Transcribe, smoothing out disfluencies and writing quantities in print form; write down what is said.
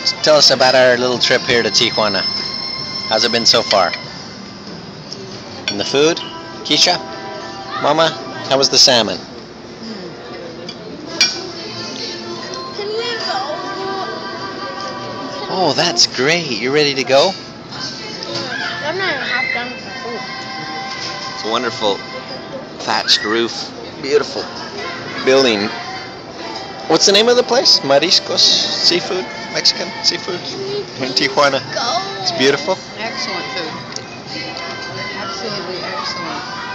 Tell us about our little trip here to Tijuana. How's it been so far? And the food? Keisha? Mama? How was the salmon? Oh, that's great. You ready to go? I'm not half done with the food. It's a wonderful thatched roof. Beautiful building. What's the name of the place? Mariscos Seafood? Mexican Seafood? In Tijuana. It's beautiful. Excellent food. Absolutely excellent.